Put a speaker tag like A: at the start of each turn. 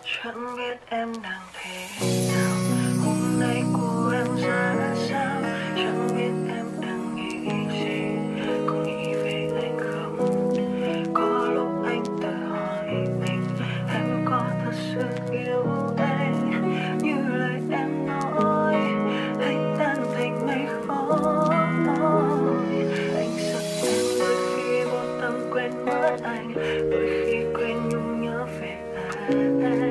A: Chẳng biết em đang thế nào, hôm nay của em ra sao. Chẳng biết em đang nghĩ gì, có nghĩ về anh không. Có lúc anh tự hỏi mình, em có thật sự yêu anh như lời em nói, hay tan thành mây khói. Anh sợ em đôi khi vô tâm quên mất anh, đôi khi quên nhung nhớ về anh.